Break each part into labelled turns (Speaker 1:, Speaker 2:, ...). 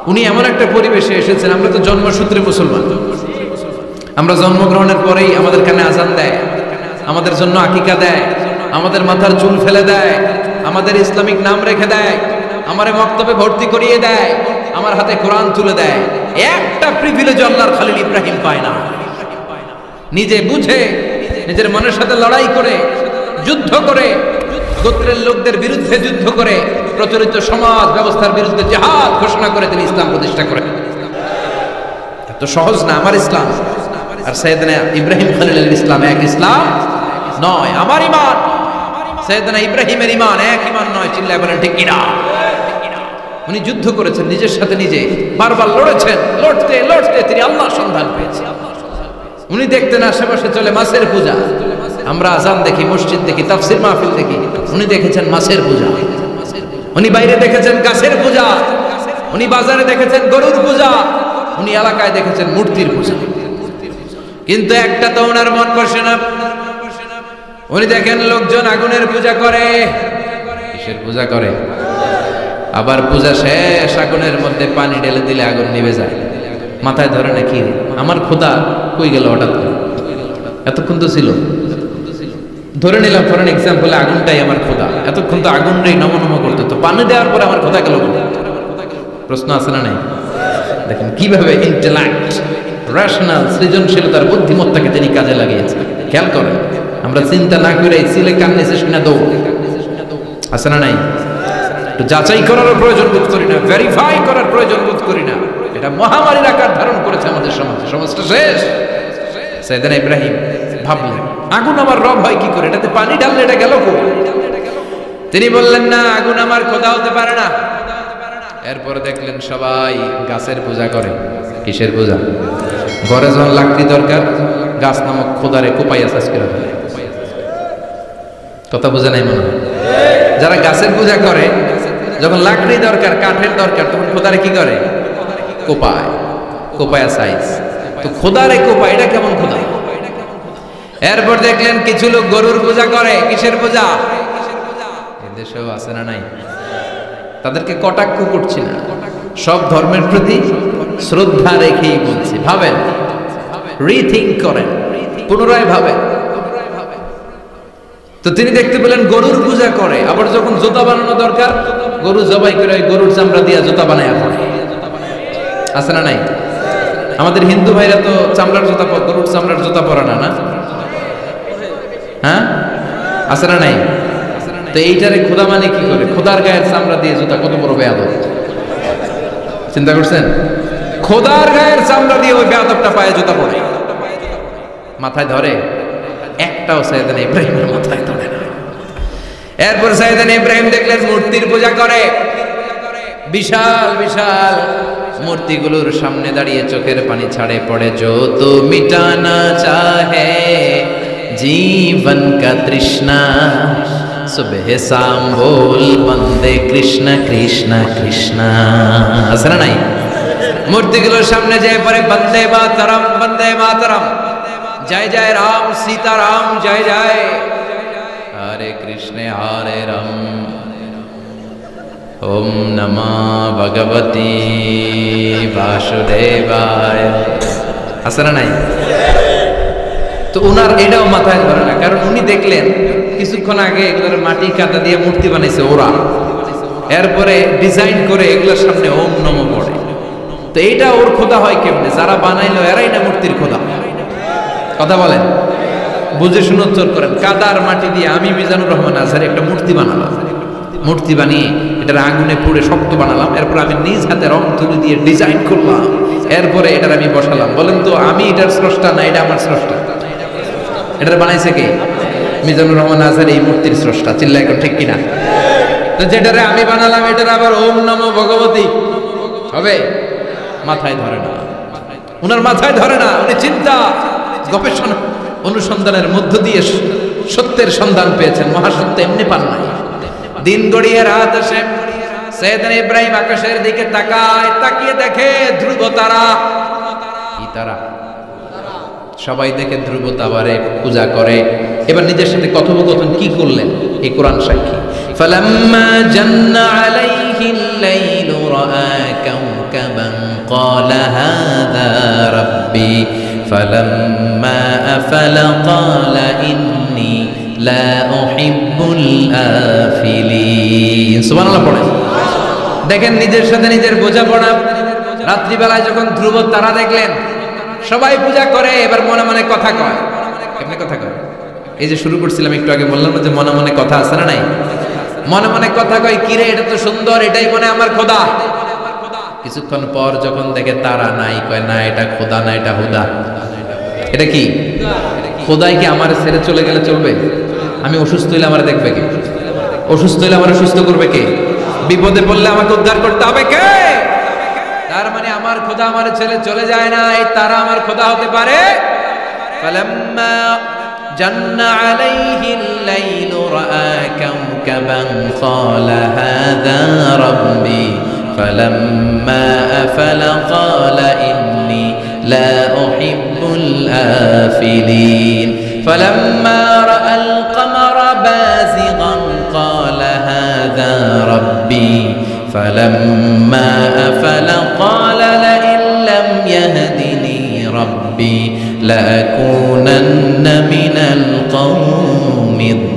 Speaker 1: উনি এমন একটা পরিবেশে এসেছেন, আমরা তো জন্মসূত্রে মুসলমান, আমরা জন্মগ্রহণের পরেই আমাদের কানে আজান দেয়, আমাদের জন্য আকিকা দেয়, আমাদের মাথার চুল ফেলে দেয়, আমাদের ইসলামিক নাম রেখে দেয়, আমারে মক্তবে ভর্তি করিয়ে দেয়, আমার হাতে কোরআন তুলে দেয়। একটা প্রিভিলেজ আল্লাহর খলিল ইব্রাহিম পায় না। নিজে বুঝে নিজের মনের সাথে লড়াই করে, যুদ্ধ করে, গোত্রের লোকদের বিরুদ্ধে যুদ্ধ করে, প্রচলিত সমাজ ব্যবস্থার বিরুদ্ধে জিহাদ ঘোষণা করে তিনি ইসলাম প্রতিষ্ঠা করেন। এত সহজ না আমার ইসলাম আর সাইয়েদনা ইব্রাহিম খলিলের ইসলাম এক ইসলাম নয়। আমার ঈমান সাইয়েদনা ইব্রাহিমের ঈমান এক ঈমান নয়। চিল্লায় বলেন ঠিক কিনা? উনি যুদ্ধ করেছেন নিজের সাথে নিজে, বারবার লড়েছেন, লড়তে লড়তে তিনি আল্লাহর সন্ধান পেয়েছেন। উনি দেখতেন আশেপাশে চলে মাছের পূজা, আমরা আজান দেখি, মসজিদ দেখি, তাফসির মাহফিল দেখি, উনি দেখেছেন মাছের পূজা। উনি বাইরে দেখেছেন গাছের পূজা, উনি বাজারে দেখেছেন গরুর পূজা, উনি এলাকায় দেখেছেন মূর্তির পূজা। কিন্তু একটা তো ওনার মন বসে না। উনি দেখেন লোকজন আগুনের পূজা করে। কিসের পূজা করে? আবার পূজা শেষ আগুনের মধ্যে পানি ঢেলে দিলে আগুন নিভে যায়। মাথায় ধরে না কি আমার খোদা কই গেল হঠাৎ করে, এতক্ষণ তো ছিল। ধরে নিলাম ফর এক্সাম্পল আগুনটাই আমার খোদা, এতক্ষণ তো আগুনটাই নমনম করতে, তো পানি দেওয়ার পরে আমার খোদা গেল। প্রশ্ন আছে না নাই? দেখেন কিভাবে ইন্টেলেক্ট, রেশনাল, সৃজনশীলতার বুদ্ধিমত্তাকে তিনি কাজে লাগিয়েছেন। খেয়াল করেন, আমরা চিন্তা না করে সিলে কান্নেছে শুনে দৌড়, আছে না নাই? একটু যাচাই করার প্রয়োজন বোধ করি না, ভেরিফাই করার প্রয়োজন বোধ করি না। এটা মহামারীর আকার ধারণ করেছে আমাদের সমাজে, সমাজটা শেষ। সাইয়েদনা ইব্রাহিম ভাবলেন আগুন আমার রব হয় কি করে, এটাতে পানি ঢাললে এটা গেল কই? তিনি বললেন না, আগুন আমার খোদা হতে পারে না। এরপরে দেখলেন সবাই গাছের পূজা করে। কিসের পূজা? ঘরে যখন লাকড়ি দরকার, গাছ নামক খোদারে কোপাইয়া চাষ করে ফেলে। কথা বোঝা নাই মনে হয়? যারা গাছের পূজা করে, যখন লাকড়ি দরকার, কাঠের দরকার, তখন খোদারে কি করে? কোপায়, কোপায়া সাইজ। তো খোদারে কোপায়, এটা কেমন খোদা? এরপর দেখলেন কিছু লোক গরুর পূজা করে। কিসের পূজা? এদেশেও আছে না নাই? তাদেরকে কটাক্ষ করছি না, সব ধর্মের প্রতি শ্রদ্ধা রেখেই বলছি। ভাবেন, রিথিঙ্ক করেন, পুনরায় ভাবেন। তো তিনি দেখতে পেলেন গরুর পূজা করে, আবার যখন জুতা বানানো দরকার, গরু জবাই করে গরুর চামড়া দিয়ে জুতা বানায় পড়ে। আছে না নাই? আমাদের হিন্দু ভাইরা তো চামড়ার জুতা, গরুর চামড়ার জুতা পরে না, না? হ্যাঁ, আছে না নাই? তো এইটারে খোদা মানে কি করে? খোদার গায়ের চামড়া দিয়ে জুতা, কত বড় বেয়াদব! চিন্তা করছেন? খোদার গায়ের চামড়া দিয়ে ওই বেয়াদবটা পায়ে জুতা পড়ে। মাথায় ধরে? একটাও সাইয়েদনা ইব্রাহিমের মাথায় ধরে না। এরপর সাইয়েদনা ইব্রাহিম দেখলেন মূর্তির পূজা করে। বিশাল বিশাল মূর্তিগুলোর সামনে দাঁড়িয়ে চোখের পানি ছাড়ে পড়ে। जो तो मिटाना चाहे जीवन का तृष्णा, सुबह शाम बोल बंदे कृष्ण कृष्ण कृष्ण। আছে না নাই? মূর্তিগুলোর সামনে যায় পরে বন্দে মাতরম, বন্দে মাতরম, জয় জয় রাম সীতারাম, জয় জয় হরে কৃষ্ণ হরে রাম, ওম নমঃ ভগবতে বাসুদেবায়। আছে না নাই? তো উনার এটাও মাথায় ধরে না, কারণ উনি দেখলেন কিছুক্ষণ আগে এগুলোর মাটি কাদা দিয়ে মূর্তি বানাইছে ওরা, এরপরে ডিজাইন করে এগুলোর সামনে ওম নমঃ পড়ে। তো এইটা ওর খোদা হয় কেমনে? যারা বানাইলো এরাই না মূর্তির খোদা। কথা বলেন, বুঝে শুনে উত্তর করেন। কাদার মাটি দিয়ে আমি মিজানুর রহমান আজহারি একটা মূর্তি বানালাম, মূর্তি বানিয়ে এটার আগুনে পুড়ে শক্ত বানালাম, এরপর আমি নিজ হাতে রং তুলি দিয়ে ডিজাইন করলাম, এরপরে এটার আমি বসালাম। বলেন তো আমি এটার স্রষ্টা না এটা আমার স্রষ্টা? এটার বানাইছে কে? মিজানুর রহমান আজহারি এই মূর্তির স্রষ্টা। চিল্লায় এখন ঠিক কিনা? তো যেটারে আমি বানালাম এটার আবার ওম নমঃ ভগবতী হবে? মাথায় ধরে না, উনার মাথায় ধরে না। উনি চিন্তা গবেষণা অনুসন্ধানের মধ্য দিয়ে সত্যের সন্ধান পেয়েছেন। মহাসত্য এমনি পান নাই। দিন গড়িয়ে রাত আসে, সাইয়েদনা ইব্রাহিম আকাশের দিকে তাকায়, তাকিয়ে দেখে ধ্রুব তারা। কি তারা? সবাই দেখে ধ্রুব তারারে পূজা করে। এবার নিজের সাথে কথোপকথন কি করলেন এই কোরআন সাক্ষী। ফালাম্মা জান্না আলাইহি الليل رأى كوكبا قال هذا ربي فلما أفل قال إني لا أحب الآفلين সুবহানাল্লাহ পড়েন। দেখেন নিজের সাথে নিজের বোঝাপড়া। রাত্রিবেলায় যখন ধ্রুব তারা দেখলেন সবাই পূজা করে, এবার মনে মনে কথা কয়। কেমনে কথা কয়? এই যে শুরু করছিলাম একটু আগে, বললাম যে মনে মনে কথা আছে না নাই? মনে মনে কথা কয়, কিরে এটা তো সুন্দর, এটাই মনে আমার খোদা। কিছুক্ষণ পর যখন দেখে তারা নাই, কয় না এটা খোদা না, এটা হুদা। এটা কি? খোদাই কি আমার ছেড়ে চলে গেলে চলবে? আমি অসুস্থ হইলে আমার দেখবে কে? অসুস্থ হইলে আমার সুস্থ করবে কে? বিপদে পড়লে আমাকে উদ্ধার করতে হবে কে? তার মানে আমার খোদা আমার ছেলে চলে যায় না, এই তারা আমার খোদা হতে পারে। ফালাম্মা জান্না আলাইহিল লাইলু রাআ কাওকাবান ক্বালা হাযা রাব্বি ফালাম্মা আফালা ক্বালা ইন্নী লা উহিব্বুল আফিলিন ফালাম্মা রাআল কমারা বাযিগান ক্বালা হাযা রাব্বি فلما أفل قال لئن لم يهدني ربي لأكونن من القوم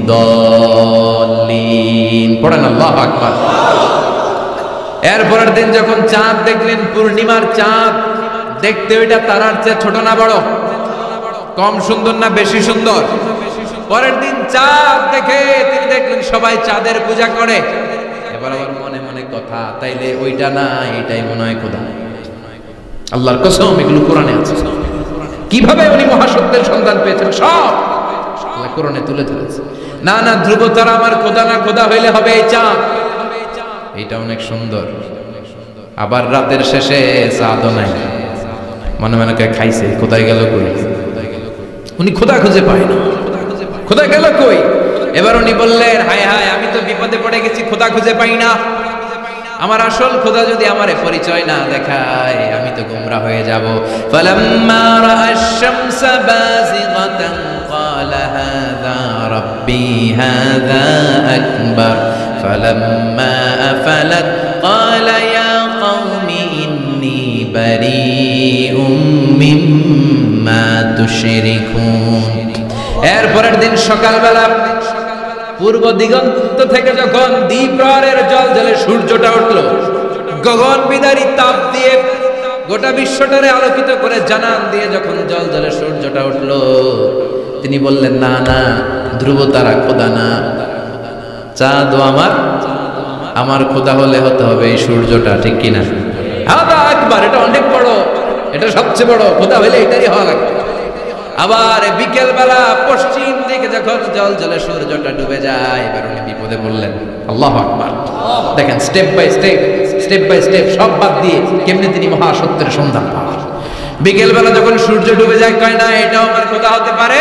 Speaker 1: الضالين পড়েন আল্লাহু আকবার। এরপরের দিন যখন চাঁদ দেখলেন, পূর্ণিমার চাঁদ, দেখতে ওইটা তারার চেয়ে ছোট না বড়? কম সুন্দর না বেশি সুন্দর? পরের দিন চাঁদ দেখে তিনি দেখলেন সবাই চাঁদের পূজা করে। এবার আবার মনে মনে কথা, তাইলে ওইটা না এটাই মনে হয় খোদা। আল্লাহর কসম এগুলো কোরআনে আছে। কিভাবে উনি মহাসত্যের সন্ধান পেয়েছেন সব আল্লাহ কোরআনে তুলে ধরেছে। না না, ধ্রুব তারা আমার খোদা না, খোদা হইলে হবে এই চাঁদ। এইটা অনেক সুন্দর। আবার রাতের শেষে চাঁদও নাই, মনে মনে খাইছে কোথায় গেল কই? উনি খোদা খুঁজে পায় না, খোদা গেল কই? এবার উনি বললেন হায় হায়, আমি তো বিপদে পড়ে গেছি, খোদা খুঁজে পাই না। আমার আসল খোদা যদি আমারে পরিচয় না দেখায়, আমি তো গোমরা হয়ে যাব। ফালাম্মা রাআশ শামসা বাযিগাতান ক্বালা হাযা রাব্বি হাযা আকবার ফালাম্মা আফালাত ক্বালা ইয়া কওমি ইন্নী বারীউম মিম্মা তুশরিকুন। এরপরের দিন সকালবেলা পূর্ব দিগন্ত থেকে যখন দ্বিপ্রহরের জল জলে সূর্যটা উঠল, গগন বিদারী তাপ দিয়ে গোটা বিশ্বটারে আলোকিত করে জানান দিয়ে যখন জল জলে সূর্যটা উঠল, তিনি বললেন না না, ধ্রুব তারা খোদা না, চাঁদও আমার খোদা হলে হতে হবে এই সূর্যটা, ঠিক কিনা? হাদা আকবার, এটা অনেক বড়, এটা সবচেয়ে বড়, খোদা হলে এটারই হওয়া লাগবে। আবার বিকেল বেলা পশ্চিম দিকে যখন জল জলে সূর্যটা ডুবে যায়, এবার উনি বিপদে বললেন। আল্লাহু আকবার। দেখেন স্টেপ বাই স্টেপ সব বাদ দিয়ে কেমনে তিনি মহাসত্যের সন্ধান পান। বিকেল বেলা যখন সূর্য ডুবে যায়, কয় না এটাও আমার খোদা হতে পারে।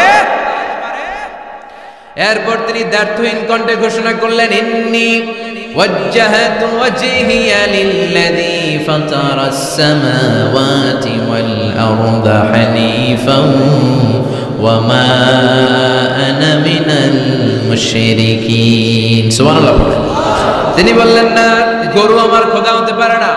Speaker 1: এরপর তিনি দ্ব্যর্থহীন কণ্ঠে ঘোষণা করলেন ইন্নী ওয়াজ্জাহতু ওয়াজহিয়া লিল্লাযী ফাতারাস সামাওয়াতি ওয়াল আরদা হানিফান ওয়া মা আনা মিনাল মুশরিকিন। সুবহানাল্লাহ। তিনি বললেন না, গরু আমার খোদা হতে পারে না,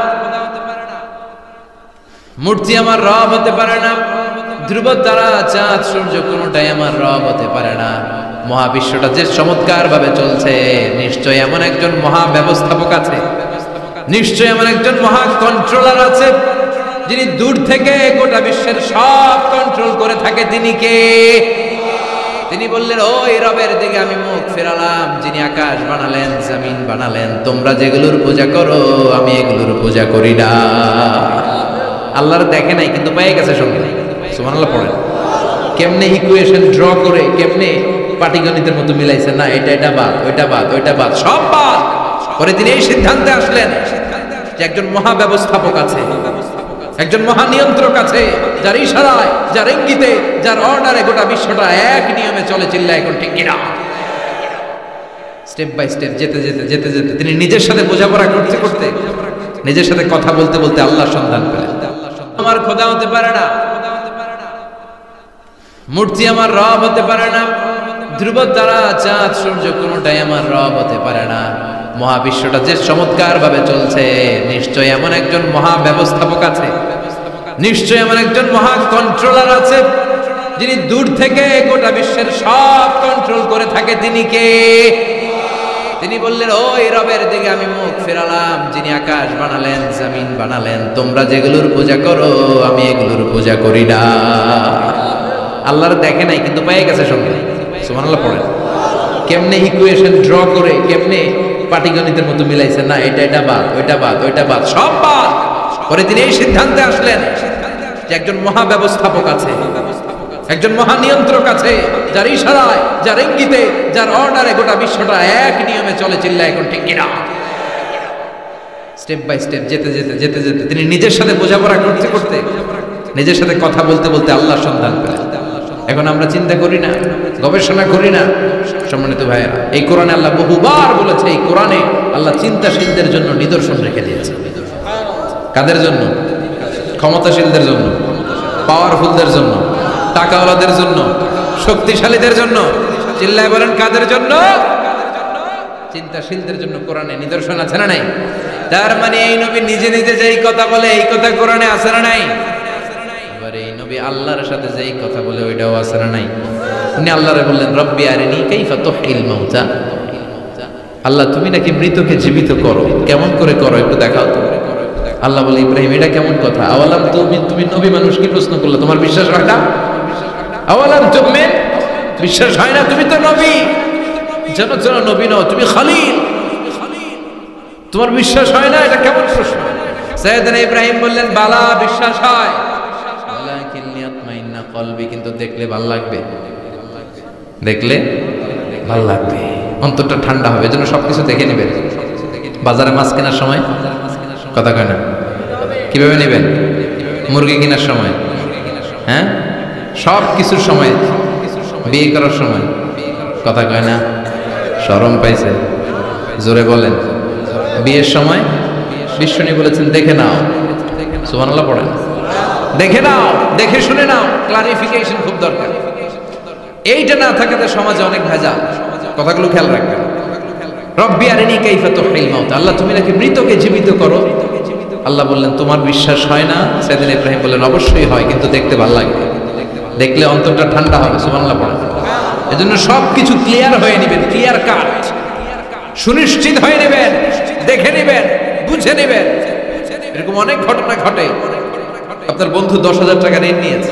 Speaker 1: মূর্তি আমার রব হতে পারে না, ধ্রুব তারা চাঁদ সূর্য কোনটাই আমার রব হতে পারে না। মহাবিশ্বটা যে চমৎকার ভাবে চলছে, নিশ্চয় এমন একজন মহা ব্যবস্থাপক আছে, নিশ্চয় এমন একজন মহা কন্ট্রোলার আছে, যিনি দূর থেকে গোটা বিশ্বের সব কন্ট্রোল করে থাকে। তিনি কে? তিনি বললেন ওই রবের দিকে আমি মুখ ফেরালাম, যিনি আকাশ বানালেন, জমিন বানালেন। তোমরা যেগুলোর পূজা করো আমি এগুলোর পূজা করি না। আল্লাহর দেখে নাই কিন্তু পেয়ে গেছে সঙ্গে। সুবহানাল্লাহ পড়েন। কেমনে ইকুয়েশন ড্র করে, কেমনে পাটিগণিতের মতো মিলাইছে, না এটা বাদ, ওইটা বাদ, সব বাদ পরে তিনি এই সিদ্ধান্তে আসলেন যে একজন মহা ব্যবস্থাপক আছে, একজন মহা নিয়ন্ত্রক আছে, যার ইশারায়, যার ইঙ্গিতে, যার অর্ডারে গোটা বিশ্বটা এক নিয়মে চলে। চিল্লায় এখন ঠিক কিনা? স্টেপ বাই স্টেপ যেতে তিনি নিজের সাথে বোঝাপড়া করতে নিজের সাথে কথা বলতে আল্লাহর সন্ধান পেলেন। আমার খোদা হতে পারে না, মূর্তি আমার রব হতে পারে না, ধ্রুব তারা চাঁদ সূর্য কোনটাই আমার রব হতে পারে না। মহাবিশ্বটা যে চমৎকার ভাবে চলছে, নিশ্চয় এমন একজন মহা ব্যবস্থাপক আছে, নিশ্চয় এমন একজন মহা কন্ট্রোলার আছে, যিনি দূর থেকে গোটা বিশ্বের সব কন্ট্রোল করে থাকে। তিনি কে? তিনি বললেন, ওই রবের দিকে আমি মুখ ফেরালাম, যিনি আকাশ বানালেন, জমিন বানালেন। তোমরা যেগুলোর পূজা করো আমি এগুলোর পূজা করি না। আল্লাহর দেখে নাই কিন্তু পেয়ে গেছে সঙ্গে। সুবহানাল্লাহ পড়েন। কেমনে ইকুয়েশন ড্র করে, কেমনে পাটিগণিতের মতো মিলাইছে, না এটা বাদ, ওইটা বাদ, সব বাদ। পরে তিনি এই সিদ্ধান্তে আসলেন যে একজন মহা ব্যবস্থাপক আছে, একজন মহা নিয়ন্ত্রক আছে, যার ইশারায়, যার ইঙ্গিতে, যার অর্ডারে গোটা বিশ্বটা এক নিয়মে চলে। চিল্লায় এখন ঠিক কিনা? স্টেপ বাই স্টেপ যেতে তিনি নিজের সাথে বোঝাপড়া করতে নিজের সাথে কথা বলতে আল্লাহর সন্ধান পেলেন। এখন আমরা চিন্তা করি না, গবেষণা করি না। সম্মানিত ভাইয়েরা, এই কোরআনে আল্লাহ বহুবার বলেছে, এই কোরআনে আল্লাহ চিন্তাশীলদের জন্য নিদর্শন রেখে দিয়েছে। কাদের জন্য? ক্ষমতাশীলদের জন্য, পাওয়ারফুলদের জন্য, টাকাওয়ালাদের জন্য, শক্তিশালীদের জন্য। চিল্লায় বলেন কাদের জন্য? চিন্তাশীলদের জন্য কোরআনে নিদর্শন আছে না নাই? তার মানে এই নবী নিজে যেই কথা বলে এই কথা কোরআনে আছে না নাই? আবার এই নবী আল্লাহর সাথে যেই কথা বলে ওইটাও আছে না নাই? উনি আল্লাহরে বললেন, রব্বি আরিনি কাইফা তুহিল মাউতা। আল্লাহ তুমি নাকি মৃতকে জীবিত করো, কেমন করে করো একটু দেখাও তো। আল্লাহ বলে, ইব্রাহিম এটা কেমন কথা? আওয়ালাম তুমি নবী মানুষ কি প্রশ্ন করলে? তোমার বিশ্বাস হয় না? আওয়ালাম তুমিন, বিশ্বাস হয় না? তুমি তো নবী, যেন নবী নও, তুমি খলিল, তোমার বিশ্বাস হয় না? এটা কেমন প্রশ্ন? সাইয়েদনা ইব্রাহিম বললেন, বালা বিশ্বাস হয়, ওয়ালাকিন লিয়াতমাইন্না কলবি, কিন্তু দেখলে ভালো লাগবে, দেখলে ভালো লাগবে, অন্তরটা ঠান্ডা হবে। এজন্য সবকিছু দেখে নেবেন। বাজারে মাছ কেনার সময় কথা কয় না, কিভাবে নেবেন? মুরগি কেনার সময়, হ্যাঁ, সব কিছুর সময়, বিয়ে করার সময় কথা কয় না, শরম পাইছে, জোরে বলেন। বিয়ের সময় বিশ্বনী বলেছেন, দেখে নাও। সুবহানাল্লাহ পড়েন। দেখে নাও, দেখে শুনে নাও। ক্লারিফিকেশন খুব দরকার। এইটা না থাকাতে সমাজে অনেক ভেজাল। কথাগুলো খেয়াল রাখবেন। রব্বি আরিনি কাইফা তুহিল মাউত, আল্লাহ তুমি নাকি মৃতকে জীবিত করো। আল্লাহ বললেন, তোমার বিশ্বাস হয় না? সাইয়েদনা ইব্রাহিম বললেন, অবশ্যই হয়, কিন্তু দেখতে ভালো লাগবে, দেখলে অন্তরটা ঠান্ডা হবে। সুবহানাল্লাহ পড়েন। এজন্য সবকিছু ক্লিয়ার হয়ে নেবেন, ক্লিয়ার কাট, সুনিশ্চিত হয়ে নেবেন, দেখে নেবেন, বুঝে নেবেন। এরকম অনেক ঘটনা ঘটে। আপনার বন্ধু 10,000 টাকা ঋণ নিয়েছে,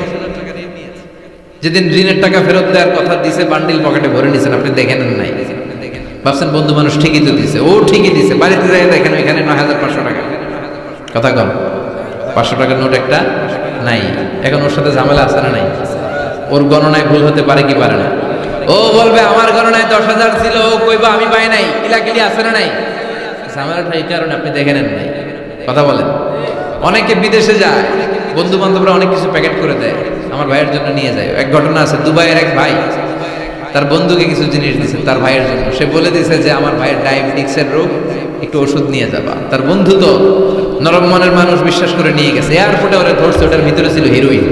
Speaker 1: যেদিন ঋণের টাকা ফেরত দেওয়ার কথা দিছে, বান্ডিল পকেটে ভরে নিয়েছেন, আপনি দেখে নেন নাই। ভাবছেন বন্ধু মানুষ ঠিকই তো দিছে, ও ঠিকই দিছে। বাড়িতে যাই দেখেন ওইখানে 9,500 টাকা। কথা কম, 500 টাকার নোট একটা নাই। এখন ওর সাথে ঝামেলা আছে না নাই? ওর গণনায় ভুল হতে পারে কি পারে না? ও বলবে আমার গণনায় 10,000 ছিল, ও কইবা আমি পাই নাই। কিলাকিলি আছে না নাই? ঝামেলাটা এই কারণে আপনি দেখে নেন নাই। কথা বলেন। অনেকে বিদেশে যায়, বন্ধু বান্ধবরা অনেক কিছু প্যাকেট করে দেয়, আমার ভাইয়ের জন্য নিয়ে যায়। এক ঘটনা আছে, দুবাইয়ের এক ভাই তার বন্ধুকে কিছু জিনিস দিয়েছে তার ভাইয়ের জন্য। সে বলে দিয়েছে যে আমার ভাইয়ের ডায়াবেটিক্সের রোগ, একটু ওষুধ নিয়ে যাবা। তার বন্ধু তো নরম মনের মানুষ, বিশ্বাস করে নিয়ে গেছে। এয়ারপোর্টে ওরা ধরছে, ওটার ভিতরে ছিল হিরোইন।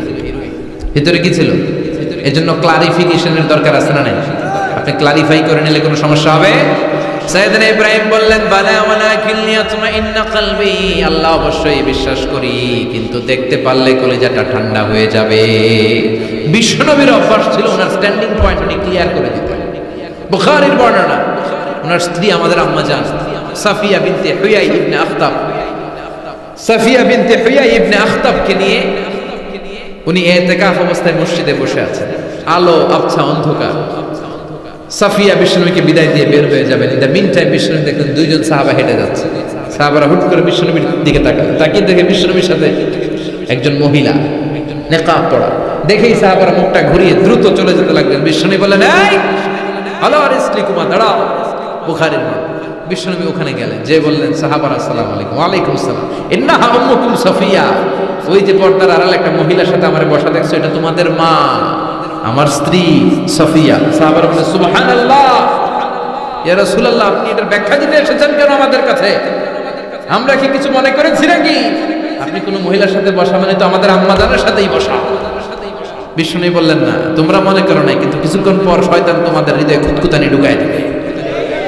Speaker 1: ভিতরে কি ছিল? এজন্য ক্লারিফিকেশনের দরকার আছে না নাই? আপনি ক্লারিফাই করে নিলে কোনো সমস্যা হবে? সাইয়েদনা ইব্রাহিম বললেন, বালা ওয়ালাকিন লিয়াতমাইন্না কলবি, আল্লাহ অবশ্যই বিশ্বাস করি, কিন্তু দেখতে পারলে কলিজাটা ঠান্ডা হয়ে যাবে। বিশ্বনবীর অভ্যাস ছিল ওনার স্ট্যান্ডিং পয়েন্ট উনি ক্লিয়ার করে দিতেন। বুখারীর বর্ণনা, ওনার স্ত্রী আমাদের আম্মা জান সাফিয়া বিনতে হুয়াই ইবনে আখতাব, সাফিয়া বিনতে হুয়াই ইবনে আখতাবকে নিয়ে উনি ইতিকাফ অবস্থায় মসজিদে বসে আছেন। আলো আবছা অন্ধকার। সাফিয়া বিশ্বনবীকে বিদায় দিয়ে বের হয়ে যাবেন। ইন দ্য মিন টাইম বিশ্বনবী দেখলেন দুইজন সাহাবা হেঁটে যাচ্ছে। সাহাবারা হুট করে বিশ্বনবীর দিকে তাকালেন। তাকিয়ে দেখে বিশ্বনবীর সাথে একজন মহিলা, নেকাব পরা। দেখেই সাহাবারা মুখটা ঘুরিয়ে দ্রুত চলে যেতে লাগলেন। বিশ্বনবী বললেন, এই আলা রিসলিকুমা, দাঁড়াও। বুখারীর বর্ণনা। বিশ্বনবী ওখানে গেলেন, যে বললেন সাহাবারা আসসালামু আলাইকুম। ওয়ালাইকুম আসসালাম। ইন্নাহা উম্মুকুম সাফিয়া, ওই যে পর্দার আড়ালে একটা মহিলার সাথে আমারে বসা দেখছো, এটা তোমাদের মা, আমার স্ত্রী সাফিয়া। সাহাবারা বলেন, সুবহানাল্লাহ, ইয়া রাসূলুল্লাহ, আপনি এটার ব্যাখ্যা দিতে এসেছেন কেন আমাদের কাছে? আমরা কি কিছু মনে করেছি নাকি? আপনি কোনো মহিলার সাথে বসা মানে তো আমাদের আম্মা জানের সাথেই বসা। বিষ্ণু বললেন, না তোমরা মনে করো নাই, কিন্তু কিছুক্ষণ পর শয়তান তোমাদের হৃদয়ে খুঁতখুঁতানি ঢুকায় দেবে।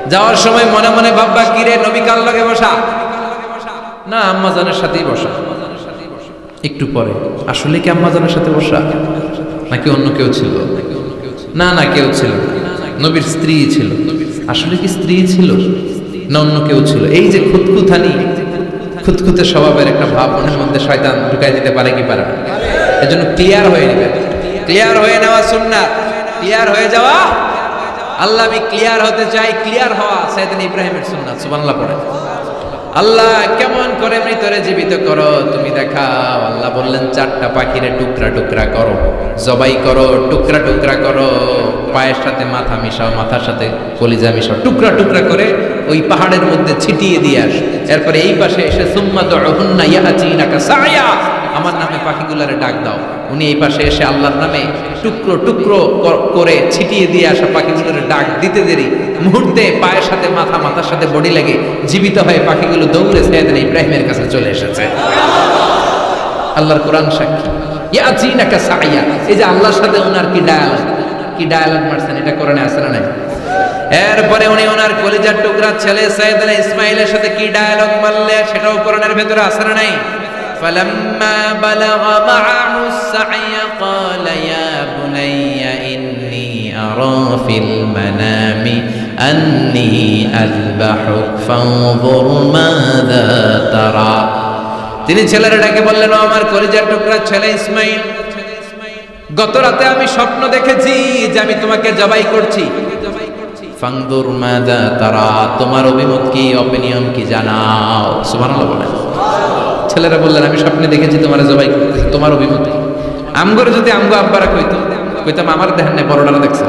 Speaker 1: যাওয়ার সময় মনে মনে ভাববা কি রে নবী কার লগে বসা, না আম্মা জানের সাথেই বসা। একটু পরে আসলে কি আম্মা জানের সাথে বসা নাকি অন্য কেউ ছিল? না না কেউ ছিল, নবীর স্ত্রী ছিল। আসলে কি স্ত্রী ছিল না অন্য কেউ ছিল? এই যে খুঁতখুঁতানি, খুঁতখুঁতে স্বভাবের একটা ভাব মনের মধ্যে শয়তান ঢুকাই দিতে পারে কি পারে না? এজন্য ক্লিয়ার হয়ে নেবেন, ক্লিয়ার হয়ে নেওয়া সুন্নাত, ক্লিয়ার হয়ে যাওয়া। আল্লাহ আমি ক্লিয়ার হতে চাই, ক্লিয়ার হওয়া সাইয়েদনা ইব্রাহিমের সুন্নাত। সুবহানাল্লাহ পড়ে। আল্লাহ কেমন করে মৃতরে জীবিত করো তুমি দেখাও। আল্লাহ বললেন চারটা পাখিরে টুকরা টুকরা করো, জবাই করো, টুকরা টুকরা করো, পায়ের সাথে মাথা মিশাও, মাথার সাথে কলিজা মিশাও, টুকরা টুকরা করে ওই পাহাড়ের মধ্যে ছিটিয়ে দিয়ে আস। এরপরে এই পাশে এসে সুম্মা দুহুন্না ইয়াতিনাকা সায়া, আমার নামে পাখিগুলারে ডাক দাও। উনি এই পাশে এসে আল্লাহর নামে টুকরো টুকরো করে ছিটিয়ে দিয়ে আসা পাখিগুলোর ডাক দিতে দেরি মুহূর্তে পায়ের সাথে মাথা, মাথার সাথে বডি লেগে জীবিত হয়ে পাখিগুলো দৌড়ে সাইয়েদনা ইব্রাহিমের কাছে চলে এসেছে। আল্লাহর কোরআন সাক্ষী। ইয়াতিনাকা সায়া, এই যে আল্লাহর সাথে ওনার কি ডায়ালগ মারছেন, এটা কোরআনে আছে না নাই? এরপরে উনি ওনার কলিজার টুকরা ছেলে সাইয়েদনা ইসমাইলের সাথে কি ডায়ালগ মারলে সেটাও কোরআনের ভেতরে আছে না নাই? فلما بلغ معه السعي قال يا بني إني أرى في المنام أني أذبحك فانظر ماذا ترى। তিনি ছেলেরা ডেকে বললেন, ও আমার কলিজার টুকরা ছেলে ইসমাইল, গত রাতে আমি স্বপ্ন দেখেছি যে আমি তোমাকে জবাই করছি। ফানদুর মাযা তারা, তোমার অভিমত কি, অপিনিয়ন কি জানাও। সুবহানাল্লাহ বলেন। ছেলেরা বললেন আমি স্বপ্নে দেখেছি তোমার জবাই করতেছি, তোমার অভিমত কি? আমগরে যদি আমগো আব্বারা কইতাম আমার দেখেন না বড়ডারা দেখছেন,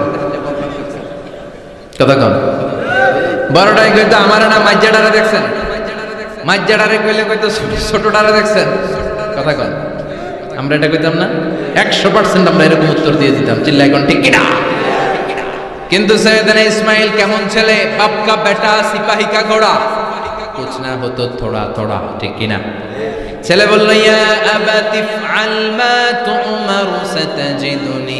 Speaker 1: কথা কম। বড়ডাই কইতো আমার না মাইজাডারা দেখছেন, মাইজাডারে কইলে কইতো ছোটডারা দেখছেন, কথা কম। আমরা এটা কইতাম না? 100% আমরা এরকম উত্তর দিয়ে দিতাম, চিল্লাই কোন ঠিক কিনা। কিন্তু সাইয়েদনা ইসমাইল কেমন ছেলে, বাপ কা বেটা সিপাহি কা ঘোড়া, কুছ না হতো থোড়া থোড়া, ঠিক কিনা? ছেলে বলল ইয়া আবাতি ফআল মা তুমার সাতাজিদুনি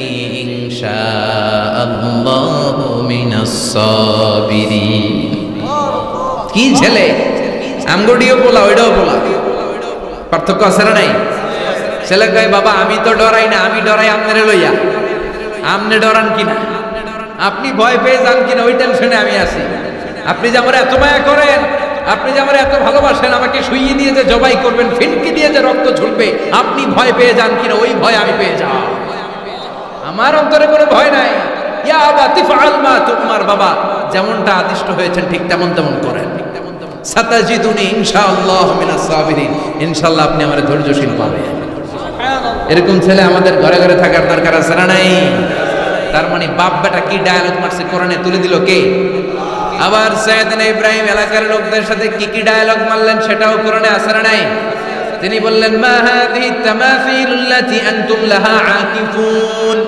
Speaker 1: ইনশাআল্লাহু মিনাস সাবিরিন। কি ছেলে, আমগডিও বলা ওইটাও বলা, পার্থক্য আছে না নাই? ছেলে কয় বাবা আমি তো ডরাই না, আমি ডরাই আপনারে লইয়া। আপনি ডরান কিনা, আপনি ভয় পেয়ে যান কিনা ওই টেনশনে আমি আছি। আপনি যে আমার এত মায়া করেন, আপনি যে আমার এত ভালোবাসেন, আমাকে শুইয়ে দিয়ে যে জবাই করবেন, ফিনকি দিয়ে যে রক্ত ঝরবে, আপনি ভয় পেয়ে যান কিনা ওই ভয় আমি পেয়ে যাও। আমার অন্তরে কোনো ভয় নাই। ইয়া আবাতি ফাআল মা তুমার, বাবা যেমনটা আদিষ্ট হয়েছেন ঠিক তেমন তেমন করেন। সাতাজিদুনি ইনশাআল্লাহু মিনাস সাবিরিন, ইনশাআল্লাহ আপনি আমারে ধৈর্যশীল পাবেন। এরকম ছেলে আমাদের ঘরে ঘরে থাকার দরকার আছে না নাই? তার মানে বাপ বেটা কি ডায়ালগ মারছে কোরআনে তুলে দিল কে? আবার সাইয়েদনা ইব্রাহিম এলাকার লোকদের সাথে কি কি ডায়ালগ মারলেন সেটাও কোরআনে আছে না নাই? তিনি বললেন মা হাযিহি তামাসিলুল্লাতী আনতুম লাহা আকিফুন,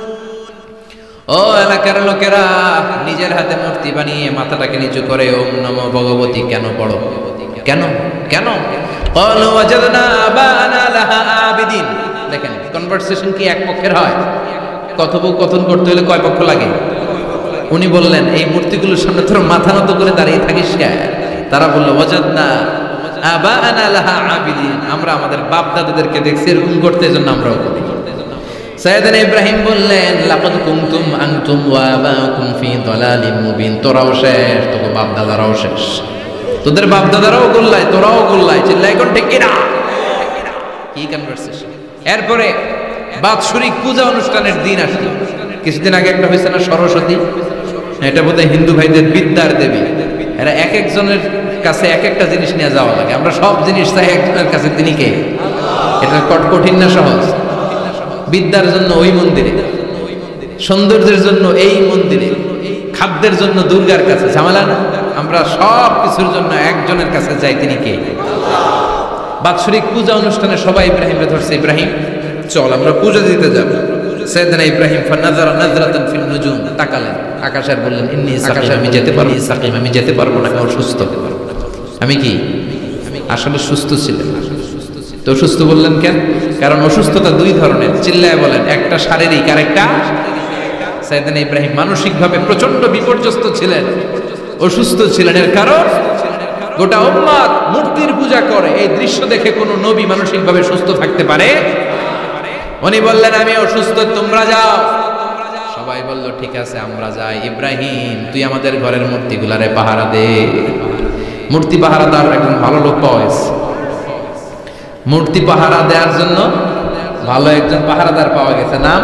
Speaker 1: ও এলাকার লোকেরা নিজের হাতে মূর্তি বানিয়ে মাথাটাকে নিচু করে ওম নমো ভগবতী কেন পড়ো? কেন কেন? ক্বালু ওয়াজাদনা আবানা লাহা আবিদিন। দেখেন কনভারসেশন কি এক পক্ষের হয়? কথোপকথন করতে হলে কয় পক্ষ লাগে? উনি বললেন এই মূর্তিগুলোর সামনে তোর মাথা নত করে দাঁড়িয়ে থাকিস কেন? তারা বলল ওয়াজাদনা আবানা লাহা আবিদিন, আমরা আমাদের বাপ দাদাদেরকে দেখছি এরকম করতে, এজন্য আমরাও করি। সাইয়েদনা ইব্রাহিম বললেন লাকাদ কুনতুম আনতুম ওয়া আবাকুম ফি দালালিম মুবিন, তোরাও শেষ, তোর বাপ দাদারাও শেষ, তোদের বাপ দাদারাও গোল্লায়, তোরাও গোল্লায়, চিল্লাই কোন ঠিক কিনা? কি কনভারসেশন। এরপরে বাৎসরিক পূজা অনুষ্ঠানের দিন আসলো। কিছুদিন আগে একটা হয়েছে না সরস্বতী, এটা বোধহয় হিন্দু ভাইদের বিদ্যার দেবী। এরা এক একজনের কাছে এক একটা জিনিস নিয়ে যাওয়া লাগে, আমরা সব জিনিস চাই একজনের কাছে, তিনি কে? এটা কঠিন না সহজ? বিদ্যার জন্য ওই মন্দিরে, সৌন্দর্যের জন্য এই মন্দিরে, খাদ্যের জন্য দুর্গার কাছে, ঝামেলা না? আমরা সব কিছুর জন্য একজনের কাছে যাই, তিনি কে? বাৎসরিক পূজা অনুষ্ঠানে সবাই ইব্রাহিমকে ধরছে, ইব্রাহিম চল আমরা পূজা দিতে যাব। সাইয়েদনা ইব্রাহিম ফানাযারা নাযরাতান ফিন নুজুম, তাকালেন আকাশে আর বললেন ইন্নী সাকিম, আমি যেতে পারবো না, সাকিম আমি যেতে পারবো না, কারণ অসুস্থ। আমি কি আসলে সুস্থ ছিলেন? তো অসুস্থ বললেন কেন? কারণ অসুস্থতা দুই ধরনের, চিল্লায় বলেন, একটা শারীরিক আর একটা। সাইয়েদনা ইব্রাহিম মানসিকভাবে প্রচন্ড বিপর্যস্ত ছিলেন। অসুস্থ ছিলেন। এর কারণ গোটা উম্মাত মূর্তির পূজা করে। এই দৃশ্য দেখে কোনো নবী মানসিকভাবে সুস্থ থাকতে পারে? উনি বললেন আমি অসুস্থ, তোমরা যাও। সবাই বলল ঠিক আছে আমরা যাই। ইব্রাহিম তুই আমাদের ঘরের মূর্তিগুলারে পাহারা দে। মূর্তি পাহারাদার একজন ভালো লোক পাওয়া গেছে। মূর্তি পাহারা দেওয়ার জন্য ভালো একজন পাহারাদার পাওয়া গেছে। নাম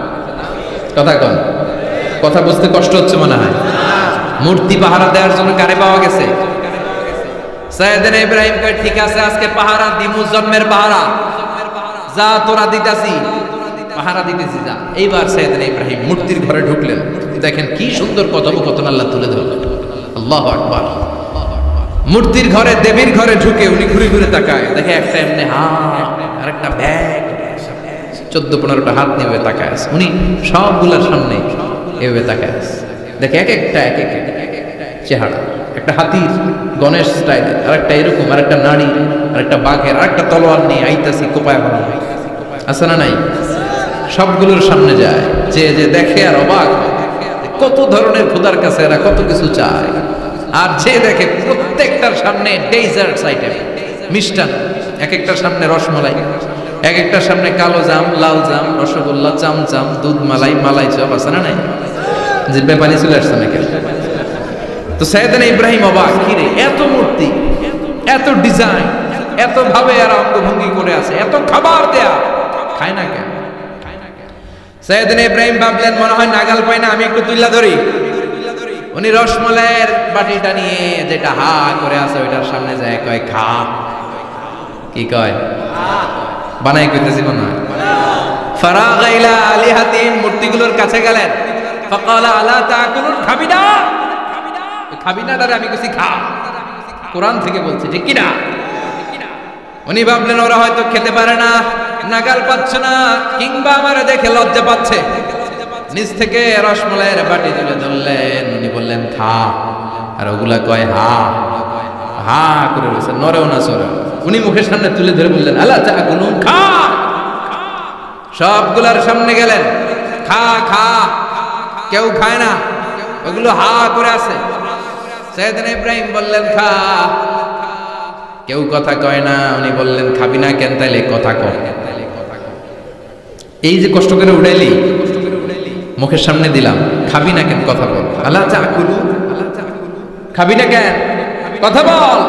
Speaker 1: কথা কন, কথা বুঝতে কষ্ট হচ্ছে মনে হয়। মূর্তি পাহারা দেওয়ার জন্য কারে পাওয়া গেছে? সাইয়েদনা ইব্রাহিম কয় ঠিক আছে আজকে পাহারা দিমু, জন্মের পাহারা। যা তোরা দিতাছি, পাহারা দিতেছি যা। এইবার সাইয়েদনা ইব্রাহিম মূর্তির ঘরে ঢুকলেন। দেখেন কি সুন্দর কথোপকথন আল্লাহ তুলে ধরলেন। আল্লাহু আকবার। মূর্তির ঘরে, দেবীর ঘরে ঢুকে উনি ঘুরে ঘুরে তাকায়, দেখে একটা এমনি হাত আর একটা ব্যাগ, 14-15টা হাত নিয়ে তাকায় আছে। উনি সবগুলোর সামনে এভাবে তাকায় আছে, দেখে এক একটা চেহারা। একটা হাতির গণেশ স্টাইলের, আর একটা এরকম, আর একটা নারী, আর একটা বাঘের, আর একটা তলোয়ার নিয়ে আইতাছি কোপায় ভালো আছে না নাই? সবগুলোর সামনে যায়, যে দেখে আর অবাক, কত ধরনের খোদার কাছে এরা কত কিছু চায়। আর যে দেখে প্রত্যেকটার সামনে ডেজার্টস আইটেম, মিষ্টান, এক একটার সামনে রসমালাই, এক একটার সামনে কালো জাম, লাল জাম, রসগোল্লা, চামচাম, দুধ মালাই, মালাই চপ, আছে না নাই? জিব্বে পানি চলে আসছে নাকি? তো সাইয়েদনা ইব্রাহিম অবাক, কি রে এত মূর্তি, এত ডিজাইন, এত ভাবে এরা অঙ্গভঙ্গি করে আছে, এত খাবার দেয়া, খায় না কেন? সাইয়েদনা ইব্রাহিম ভাবলেন মনে হয় নাগাল পাই না, আমি একটু তুইলা ধরি। উনি রসমলাইয়ের বাটিটা নিয়ে, যেটা হা করে আছে ওইটার সামনে যায়, কয় খা। কি কয়? বানাই কইতেছি মনে হয়। ফারাগা ইলা আলিহাতিহিম, মূর্তিগুলোর কাছে গেলেন। ফাকালা আলা তাকুলুন, খাবি না? খাবি না দাঁড়া, আমি কইছি খা। কোরআন থেকে বলছে, ঠিক কি না? উনি ভাবলেন ওরা হয়তো খেতে পারে না, নাগাল পাচ্ছে না, কিংবা আমারে দেখে লজ্জা পাচ্ছে। নিজ থেকে রসমলাইয়ের বাটি তুলে ধরলেন। উনি বললেন খা, আর ওগুলা কয় হা হা করে রয়েছে, নরেও না সরেও। উনি মুখের সামনে তুলে ধরে বললেন আলা তাকুলুন, খা। সবগুলার সামনে গেলেন, খা খা। কেউ খায় না, ওগুলো হা করে আছে। সাইয়েদনা ইব্রাহিম বললেন খা, কেউ কথা কয় না। উনি বললেন খাবি না কেন? তাইলে কথা কও। এই যে কষ্ট করে উড়াইলি, মুখের সামনে দিলাম, খাবি না কেন? কথা বল। আলা তাকুলু, খাবি না কেন? কথা বল।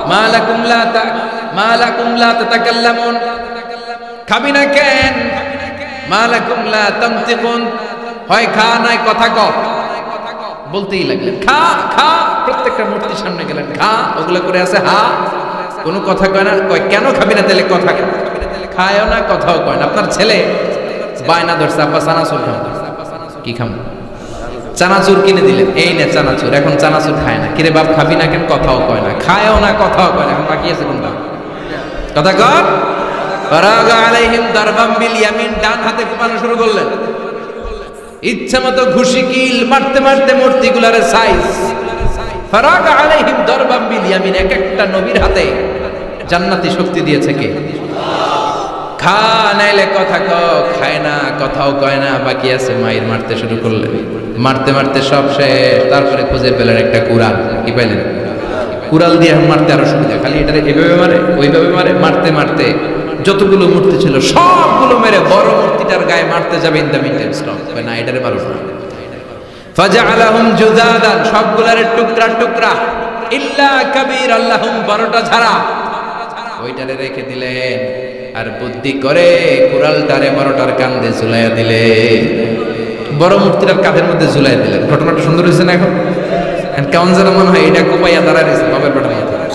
Speaker 1: মালাকুম লা তাতাকাল্লামুন, খাবি না কেন? মালাকুম লা তানতিকুন, হয় খা নাই কথা কও। বলতেই লাগলেন খা খা। প্রত্যেকটা মূর্তির সামনে গেলেন, খা। ওগুলো করে আছে হা, কোনো কথা কয় না। কয় কেন খাবি না? তাহলে কথা কয়। খায়ও না, কথাও কয় না। আপনার ছেলে বায়না ধরছে, আব্বা চানাচুর খাম। কি খাম? চানাচুর কিনে দিলেন, এই নে চানাচুর। এখন চানাচুর খায় না। কিরে বাপ খাবি না কেন? কথাও কয় না, খায়ও না, কথাও কয় না। এখন বাকি আছে কোনটা? কথা কর। ফারাগা আলাইহিম দারবাম বিল ইয়ামিন, ডান হাতে কোপানো শুরু করলেন। ইচ্ছা মতো ঘুষি কিল মারতে মারতে মূর্তিগুলার সাইজ। ফারাগা আলাইহিম দারবাম বিল ইয়ামিন, এক একটা নবীর হাতে জান্নাতি শক্তি দিয়েছে কে? খা নাইলে কথা কও। খায় না, কথাও কয় না, বাকি আছে মাইর। মারতে শুরু করলেন, মারতে মারতে সব শেষ। তারপরে খুঁজে পেলেন একটা কুড়াল। কি পাইলেন? কুড়াল দিয়ে মারতে আরো সুবিধা, খালি এটারে এভাবে মারে, ওইভাবে মারে। মারতে মারতে যতগুলো মূর্তি ছিল সবগুলো মেরে বড় মূর্তিটার গায়ে মারতে যাবে। In the meantime stop, না এটারে মারো না। ফাজআলাহুম জুদাদান, সবগুলারে টুকরা টুকরা। ইল্লা কাবীর আল্লাহুম, বড়টা ছাড়া ওইটারে রেখে দিলেন। আর বুদ্ধি করে কুড়ালটারে বড়টার কাঁধে ঝুলাইয়া দিলে, বড় মূর্তিটার কাঁধের মধ্যে ঝুলাইয়া দিলেন। ঘটনাটা সুন্দর হয়েছে না? এখন কেমন যেন মনে হয় এটা কোপাইয়া দাঁড়ায় রয়েছে বাবার ঘটনা।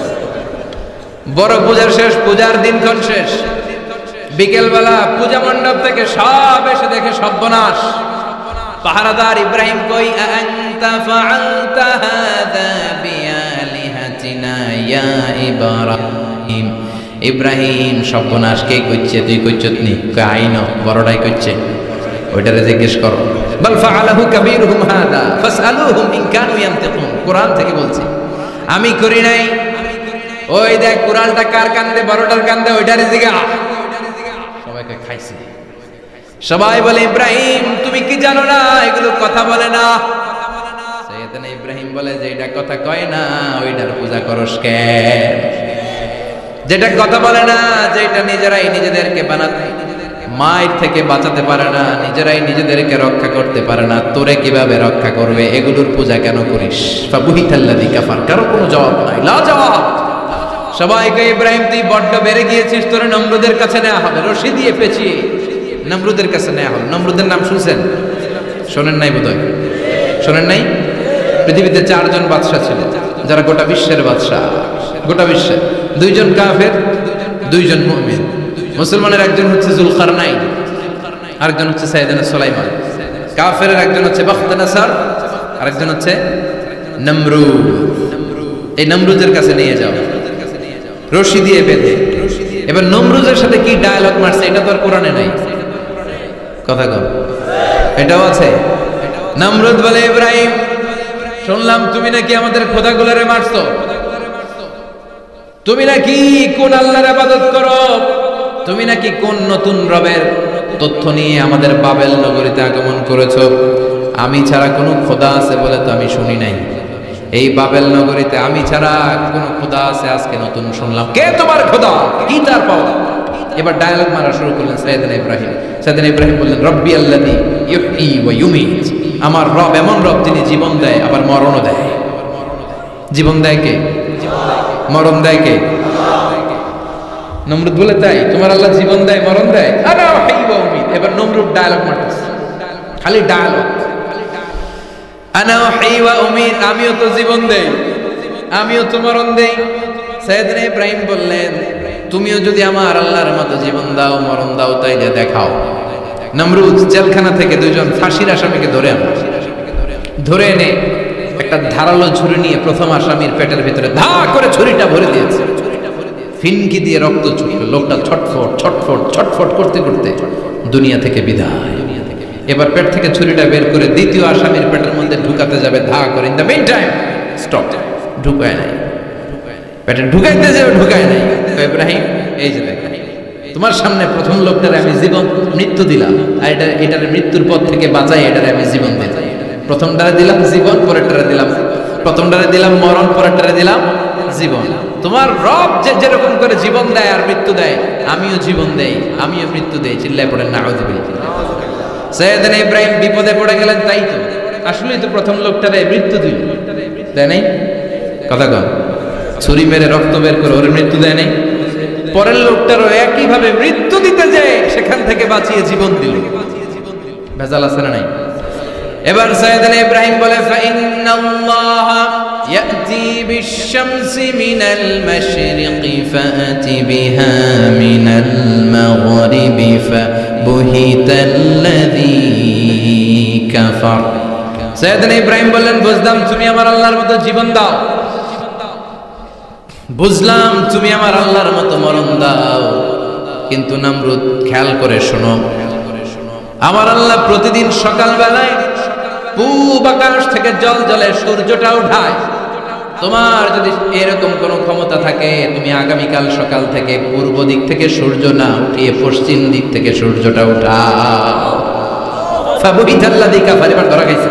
Speaker 1: বড় পূজার শেষ, পূজার দিনক্ষণ শেষ। বিকেলবেলা পূজা মণ্ডপ থেকে সব এসে দেখে সর্বনাশ। পাহারাদার ইব্রাহিম কই, আনতা ফাআলতা হাদা বিআলিহাতিনা ইয়া ইব্রাহিম। ইব্রাহিম সর্বনাশ কে কইছে? তুই কইছত নি? কাইন বড়টাই কইছে, ওইটারে জিজ্ঞেস করো। বাল ফাআলাহু কাবীরুহুম হাদা ফাসআলুহুম ইন কানু ইয়ানতিকুন, কোরআন থেকে বলছি, আমি করি নাই। ওই দেখ কুড়ালটা কার কান্দে? বড়টার কান্দে, ওইটারে জিগা। সবাইকে খাইছে। সবাই বলে ইব্রাহিম তুমি কি জানো না এগুলো কথা বলে না? সাইয়েদনা ইব্রাহিম বলে যে এটা কথা কয় না ওইটার পূজা করস কেন? যেটা কথা বলে না, যেটা নিজেরাই নিজেদেরকে বানাতে মায়ের থেকে বাঁচাতে পারে না, নিজেরাই নিজেদেরকে রক্ষা করতে পারে না, তোরে কিভাবে রক্ষা করবে? এগুলোর পূজা কেন করিস? ফাবুহিতাল্লাযী কাফার। কারো কোনো জবাব নাই, লা জবাব। সবাইকে ইব্রাহিম তুই বড্ড বেড়ে গিয়েছিস, তোরে নমরুদের কাছে নেওয়া হবে, রশি দিয়ে পেঁচিয়ে নমরুদের কাছে নেওয়া হবে। নমরুদের নাম শুনছেন? শোনেন নাই বোধহয়, শোনেন নাই? পৃথিবীতে 4 জন বাদশা ছিল যারা গোটা বিশ্বের বাদশা, গোটা বিশ্বের। 2 জন কাফের, 2 জন মুমিন। মুসলমানের একজন হচ্ছে যুলকারনাইন, আরেকজন হচ্ছে সাইয়েদনা সুলাইমান। কাফেরের একজন হচ্ছে বাখতানাসার, আরেকজন হচ্ছে নমরুদ। এই নমরুদের কাছে নিয়ে যাও, রশি দিয়ে বেঁধে। এবার নমরুদের সাথে কি ডায়ালগ মারছে এটা তো আর কোরআনে নাই। কথা কর, এটাও আছে। নমরুদ বলে, ইব্রাহিম শুনলাম তুমি নাকি আমাদের খোদাগুলোরে মারছো, তুমি নাকি কোন আল্লাহর ইবাদত করো, তুমি নাকি কোন নতুন রবের তথ্য নিয়ে আমাদের বাবেল নগরীতে আগমন করেছো। আমি ছাড়া কোনো খোদা আছে বলে তো আমি শুনি নাই। এই বাবেল নগরীতে আমি ছাড়া কোনো খোদা আছে আজকে নতুন শুনলাম। কে তোমার খোদা? কি তার পাওয়া? এবার ডায়ালগ মারা শুরু করলেন সাইয়েদনা ইব্রাহিম। সাইয়েদনা ইব্রাহিম বললেন, রব্বি আল্লাযী ইউহয়ী ওয়া ইউমীত। আমার রব এমন রব যিনি জীবন দেয় আবার মরণও দেয়। জীবন দেয় কে? মরণ দেয় কে? নমরুদ বলে, তাই তোমার আল্লাহ জীবন দেয় মরণ দেয়? আনা উহয়ী ওয়া উমীত। এবার নমরুদ ডায়ালগ মারতেছে, খালি ডায়ালগ। আনা উহয়ী ওয়া উমীত, আমিও তো জীবন দেই, আমিও তো মরণ দেই। সাইয়েদনা ইব্রাহিম বললেন, তুমিও যদি আমার আল্লাহর মতো জীবন দাও মরণ দাও তাইলে দেখাও। নমরুদ জেলখানা থেকে 2 জন ফাঁসির আসামিকে ধরে আনল। ধরে এনে একটা ধারালো ছুরি নিয়ে প্রথম আসামির পেটের ভিতরে ধা করে ছুরিটা ভরে দিয়েছে। ফিনকি দিয়ে রক্ত ছুটল। লোকটা ছটফট ছটফট ছটফট করতে করতে দুনিয়া থেকে বিদায়। এবার পেট থেকে ছুরিটা বের করে দ্বিতীয় আসামির পেটের মধ্যে ঢুকাতে যাবে ধা করে। In the meantime stop, ঢুকায় নাই। পেটে ঢুকাইতে যাবে, ঢুকায় নাই। ইব্রাহিম, এই যে দেখো, তোমার সামনে প্রথম লোকটারে আমি জীবন মৃত্যু দিলাম, আর এটার মৃত্যুর পথ থেকে বাঁচাই এটারে আমি জীবন দিলাম। প্রথমটারে দিলাম জীবন, পরেরটারে দিলাম, প্রথমটারে দিলাম মরণ, পরেরটারে দিলাম জীবন। তোমার রব যে যেরকম করে জীবন দেয় আর মৃত্যু দেয়, আমিও জীবন দেই, আমিও মৃত্যু দেই। চিল্লায় পড়েন নাউযুবিল্লাহ। সাইয়েদনা ইব্রাহিম বিপদে পড়ে গেলেন। তাই তো, আসলেই তো প্রথম লোকটারে মৃত্যু দিল, দেয় নাই? কথা কন, ছুরি মেরে রক্ত বের করে ওর মৃত্যু দেয় নাই? পরের লোকটারও একই ভাবে মৃত্যু দিতে যায়, সেখান থেকে বাঁচিয়ে জীবন দিল। ভেজাল আছে না নাই? এবার সাইয়েদনা ইব্রাহিম বলে, ফাইন্নাল্লাহা ইয়াতি বিশ-শামসি মিনাল মাশরিকি ফাআতি বিহা মিনাল মাগরিবি ফাবুহিতাল্লাযী কাফার। সাইয়েদনা ইব্রাহিম বললেন, বুঝলাম তুমি আমার আল্লাহর মতো জীবন দাও, বুঝলাম তুমি আমার আল্লাহর মতো মরণ দাও, কিন্তু নমরুদ খেয়াল করে শোনো, আমার আল্লাহ প্রতিদিন সকালবেলায় পূব আকাশ থেকে জল জলে সূর্যটা উঠায়। তোমার যদি এরকম কোনো ক্ষমতা থাকে, তুমি আগামীকাল সকাল থেকে পূর্ব দিক থেকে সূর্য না উঠিয়ে পশ্চিম দিক থেকে সূর্যটা উঠাও। ফাবুহিতাল্লাযী কাফার। এবার ধরা খাইছে,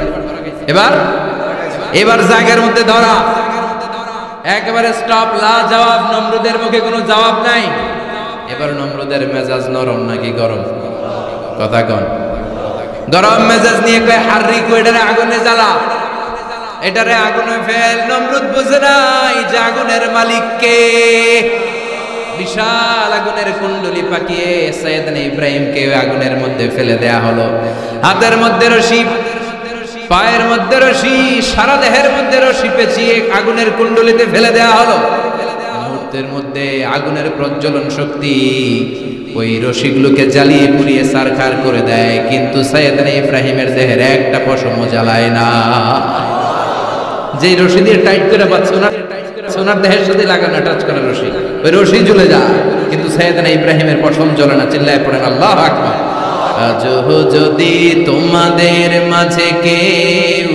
Speaker 1: এবার জায়গার মধ্যে ধরা, একেবারে স্টপ, লা জবাব। নমরুদের মুখে কোনো জবাব নাই। এবার নমরুদের মেজাজ নরম নাকি গরম? কথা কন। গরম মেজাজ নিয়ে কয়, হাররিকু, এটারে আগুনে জ্বালা, এটারে আগুনে ফেল। নমরুদ বুঝে নাই যে আগুনের মালিক কে। বিশাল আগুনের কুণ্ডলি পাকিয়ে সাইয়েদনা ইব্রাহিমকে আগুনের মধ্যে ফেলে দেয়া হলো। হাতের মধ্যে রশি, পায়ের মধ্যে রশি, সারা দেহের মধ্যে রশি পেঁচিয়ে আগুনের কুণ্ডলিতে ফেলে দেয়া হলো। মুহূর্তের মধ্যে আগুনের প্রজ্বলন শক্তি ওই রশিগুলোকে জ্বালিয়ে পুড়িয়ে ছারখার করে দেয়, কিন্তু সাইয়েদনা ইব্রাহিমের দেহের একটা পশমও জ্বালায় না। যে রশি দিয়ে টাইট করে বাঁধছে, ওনার দেহের সাথে লাগানো টাচ করা রশি, ওই রশি জ্বলে যায়, কিন্তু সাইয়েদনা ইব্রাহিমের পশম জ্বলে না। চিল্লায় পড়েন আল্লাহু আকবার। আজহ যদি তোমাদের মাঝে কেউ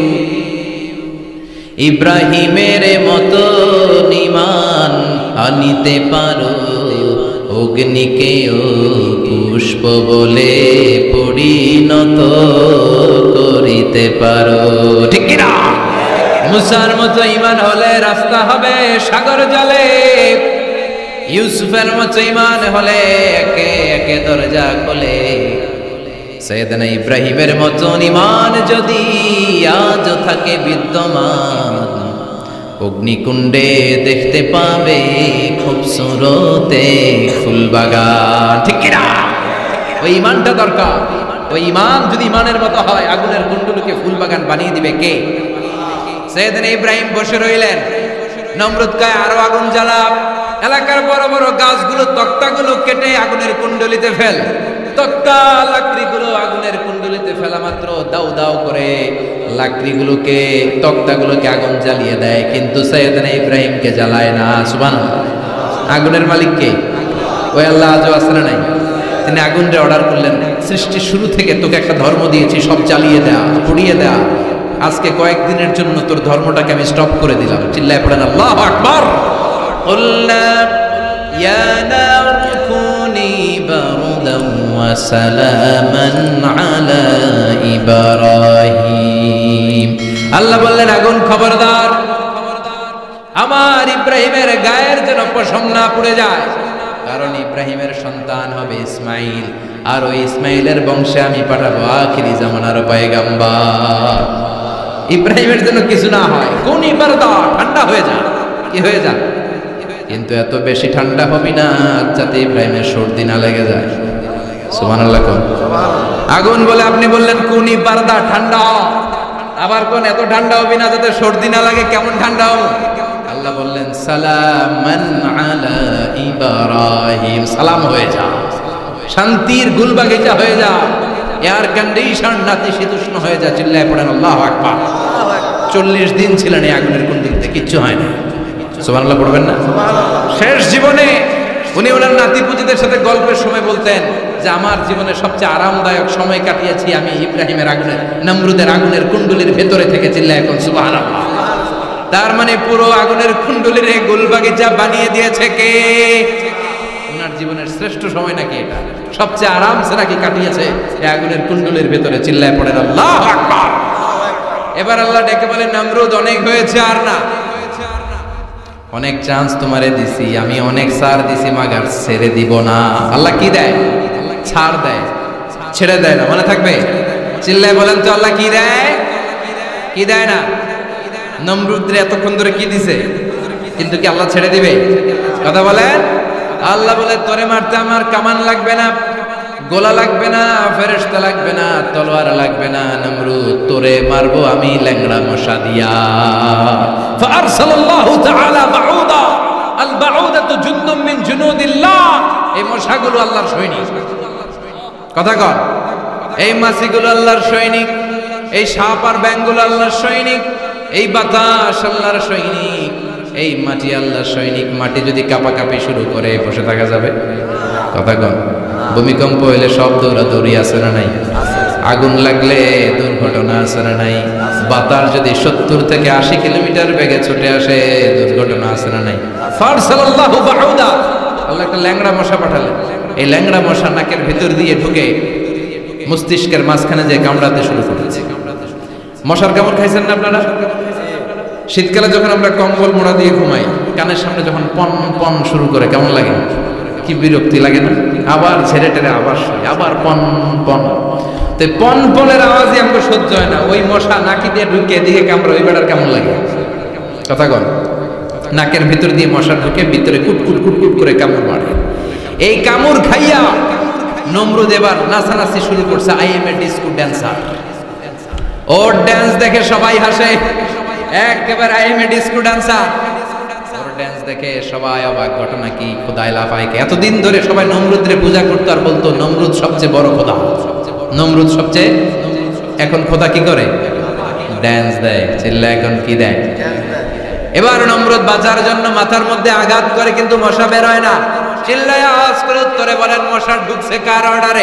Speaker 1: ইব্রাহিমের মতো ঈমান আনিতে পারো, অগ্নিকেও পুষ্প বলে পরিণত করিতে পারো। ঠিক কি না? মুসার মতো ঈমান হলে রাস্তা হবে সাগর জলে, ইউসুফের মতো ঈমান হলে একে একে দরজা খোলে, সাইয়েদনা ইব্রাহিমের মতো ঈমান যদি আজ থাকে বিদ্যমান, অগ্নিকুণ্ডে দেখতে পাবে খুবসুরতে ফুলবাগান। ঠিক কিনা? ওই ঈমানটা দরকার। ওই ঈমান যদি ঈমানের মতো হয়, আগুনের কুণ্ডুলকে ফুলবাগান বানিয়ে দিবে কে? সাইয়েদনা ইব্রাহিম বসে রইলেন, নমরুদ কয় আরো আগুন জ্বালা, এলাকার বড় বড় গাছগুলো তক্তাগুলো কেটে আগুনের কুণ্ডলিতে ফেল। তক্তা লাকড়িগুলো আগুনের কুণ্ডলিতে ফেলা মাত্র দাউ দাউ করে লাকড়িগুলোকে তক্তাগুলোকে আগুন জ্বালিয়ে দেয়, কিন্তু সাইয়েদনা ইব্রাহিমকে জ্বালায় না। সুবহানাল্লাহ। আগুনের মালিক কে? ওই আল্লাহ আজও আসলে নাই। তিনি আগুনরে অর্ডার করলেন, সৃষ্টির শুরু থেকে তোকে একটা ধর্ম দিয়েছি, সব জ্বালিয়ে দেয়া, পুড়িয়ে দেয়া, আজকে কয়েকদিনের জন্য তোর ধর্মটাকে আমি স্টপ করে দিলাম। চিল্লায় পড়েন আল্লাহু আকবার। কুল্লা ইয়া নারু কুনি বারদান ওয়া সালামান আলা ইব্রাহিম। আল্লাহ বললেন আগুন খবরদার, আমার ইব্রাহিমের গায়ের যেন পশম না পুড়ে যায়, কারণ ইব্রাহিমের সন্তান হবে ইসমাইল, আর ওই ইসমাইলের বংশে আমি পাঠাবো আখিরি জামানার পয়গাম্বর। ইব্রাহিমের জন্য কিছু না হয়, কোন ইবারদা ঠান্ডা হয়ে যা, কি হয়ে যা, কিন্তু এত বেশি ঠান্ডা হবি না যাতে ইব্রাহিমের সর্দি না লেগে যায়। সুবহানাল্লাহ। কোন আগুন বলে আপনি বললেন কোন ইবারদা ঠান্ডা, আবার কোন এত ঠান্ডা হবি না যাতে সর্দি না লাগে, কেমন ঠান্ডা হবো? আল্লাহ বললেন সালামান আলা ইব্রাহিম, সালাম হয়ে যা, শান্তির গুলবাগিচা হয়ে যা, এয়ার কন্ডিশন নাতিশীতোষ্ণ হয়ে যা। চিল্লায় পড়েন আল্লাহু আকবার। 40 দিন ছিলেন এই আগুনের কুণ্ডলিতে, কিচ্ছু হয় না। সুবহানাল্লাহ পড়বেন না? শেষ জীবনে উনি ওনার নাতিপুতিদের সাথে গল্পের সময় বলতেন যে আমার জীবনে সবচেয়ে আরামদায়ক সময় কাটিয়েছি আমি ইব্রাহিমের আগুনের, নমরুদের আগুনের কুণ্ডলির ভেতরে থেকে। চিল্লায় এখন সুবহানাল্লাহ। তার মানে পুরো আগুনের কুণ্ডলির গুলবাগিচা বানিয়ে দিয়েছে কে? ওনার জীবনের শ্রেষ্ঠ সময় নাকি এটা, সবচেয়ে আরামসে নাকি কাটিয়েছে এই আগুনের কুণ্ডলির ভেতরে। চিল্লায় পড়েন আল্লাহু আকবার। এবার আল্লাহ ডেকে বলেন নমরুদ অনেক হয়েছে, আর না, অনেক চান্স তোমারে দিছি আমি, অনেক ছাড় দিছি, মাগার ছেড়ে দিব না। আল্লাহ কি দেয়? ছাড় দেয়, ছেড়ে দেয় না। মনে থাকবে? চিল্লায় বলেন তো আল্লাহ কি দেয়? কি দেয় না? নমরুদরে এতক্ষণ ধরে কি দিছে, কিন্তু কি আল্লাহ ছেড়ে দিবে? কথা বলেন। আল্লাহ বলে তোরে মারতে আমার কামান লাগবে না, গোলা লাগবে না, ফেরেশতা লাগবে না, তলোয়ার লাগবে না, নমরুদ তোরে মারবো আমি ল্যাংড়া মশা দিয়া। ফারসালাল্লাহু তাআলা বাউদা, আল বাউদাতু জুনদুম মিন জুনুদিল্লাহ। এই মশাগুলো আল্লাহর সৈনিক। কথা কর, এই মাছিগুলো আল্লাহর সৈনিক, এই সাপ আর ব্যাঙগুলো আল্লাহর সৈনিক, এই বাতাস আল্লাহর সৈনিক, এই মাটি আল্লাহর সৈনিক। মাটি যদি কাঁপাকাঁপি শুরু করে বসে থাকা যাবে? কথা কন। ভূমিকম্প হইলে সব দৌড়াদৌড়ি আছে না নাই? আগুন লাগলে দুর্ঘটনা আছে না নাই? বাতাস যদি 70 থেকে 80 কিলোমিটার বেগে ছুটে আসে দুর্ঘটনা আছে না নাই? ফারসালাল্লাহু বাউদা, আল্লাহ একটা ল্যাংড়া মশা পাঠালেন। এই ল্যাংড়া মশা নাকের ভিতর দিয়ে ঢুকে মস্তিষ্কের মাঝখানে যে কামড়াতে শুরু করেছে। মশার কামড় খাইছেন না আপনারা? শীতকালে যখন আমরা কম্বল মোড়া দিয়ে ঘুমাই, কানের সামনে যখন পন পন শুরু করে কেমন লাগে? কি বিরক্তি লাগে না? আবার ছেড়ে টেরে আবার শুই, আবার পন পন। তো পন পনের আওয়াজই আমাকে সহ্য হয় না। ওই মশা নাকি দিয়ে ঢুকে দিয়ে কামড়ে, ওই বেটার কেমন লাগে? কথা কন। নাকের ভিতর দিয়ে মশা ঢুকে ভিতরে কুটকুট কুটকুট করে কামড় মারে। এই কামড় খাইয়া নমরুদ এবার নাচানাচি শুরু করছে। I am a disco dancer. ওর ড্যান্স দেখে সবাই হাসে, একেবারে I am a disco dancer. ওর ড্যান্স দেখে সবাই অবাক। ঘটনা কি? খোদাই লাফাইকে এতদিন ধরে সবাই নমরুদরে পূজা করতো আর বলতো নমরুদ সবচেয়ে বড় খোদা, নমরুদ সবচেয়ে। এখন খোদা কি করে? ড্যান্স দেয়। চিল্লা এখন কি দেয়? এবার নমরুদ বাঁচার জন্য মাথার মধ্যে আঘাত করে, কিন্তু মশা বের হয় না। চিল্লায় আওয়াজ করে উত্তরে বলেন মশা ঢুকছে কার অর্ডারে?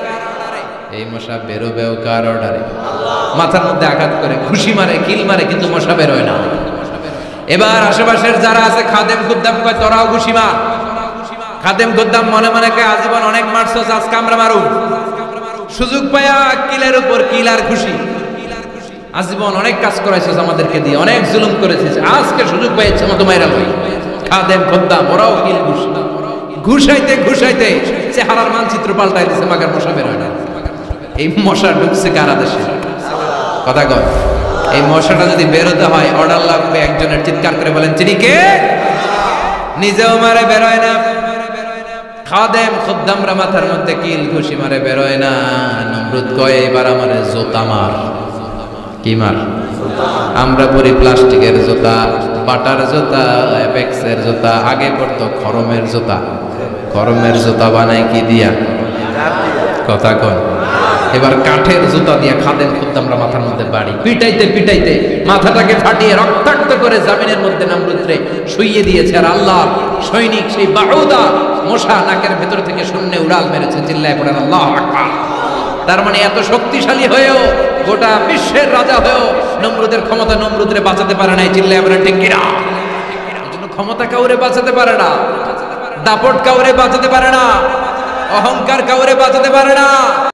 Speaker 1: এই মশা বেরোবেও কার অর্ডারে? মাথার মধ্যে আঘাত করে খুশি মারে, কিল মারে, কিন্তু মশা বের হয় না। এবার আশেপাশের যারা আছে খাদেম খুদ্দাম কয় তোরাও খুশি মার। খাদেম খুদ্দাম মনে মনে কয় আজীবন অনেক মারছস, আজকে আমরা মারু। সুযোগ পায়া কিলের উপর কিল আর খুশি। আজীবন অনেক কাজ করাইছিস আমাদেরকে দিয়ে, অনেক জুলুম করেছিস, আজকে সুযোগ পেয়েছে মতো মাইরা লই। খাদেম খদ্দাম ওরাও কিল ঘুষ, ঘুষাইতে ঘুষাইতে চেহারার মানচিত্র পাল্টাই দিছে, মাগার মশা বের হয় না। এই মশা ঢুকছে কারা দেশে? কথা কয়, এই মশাটা যদি বেরোতে হয় অর্ডার লাগবে একজনের, চিৎকার করে বলেন চিনি কে? নিজেও মারে বেরোয় না, খাদেম খদ্দামরা মাথার মধ্যে কিল ঘুষি মারে বেরোয় না। নমরুদ কয় এবার আমারে জুতা মার। কি মার? আমরা পরি প্লাস্টিকের জুতা, বাটার জুতা, অ্যাপেক্সের জুতা, আগে পড়তো খরমের জুতা। খরমের জুতা বানায় কি দিয়া? কথা কয়, এবার কাঠের জুতা দিয়ে খাদেম খদ্দামরা মাথার মধ্যে বাড়ি পিটাইতে পিটাইতে মাথাটাকে ফাটিয়ে রক্তাক্ত করে জামিনের মধ্যে নমরুদরে শুইয়ে দিয়েছে। আর আল্লাহর সৈনিক সেই বাহুদা মশা নাকের ভেতর থেকে শূন্যে উড়াল মেরেছে। চিল্লায় পড়েন আল্লাহু আকবার। তার মানে এত শক্তিশালী হয়েও, গোটা বিশ্বের রাজা হয়েও নমরুদের ক্ষমতা নমরুদরে বাঁচাতে পারে নাই। চিল্লায় পড়েন ঠিক কিনা? এজন্য ক্ষমতা কাউরে বাঁচাতে পারে না, দাপট কাউরে বাঁচাতে পারে না, অহংকার কাউরে বাঁচাতে পারে না।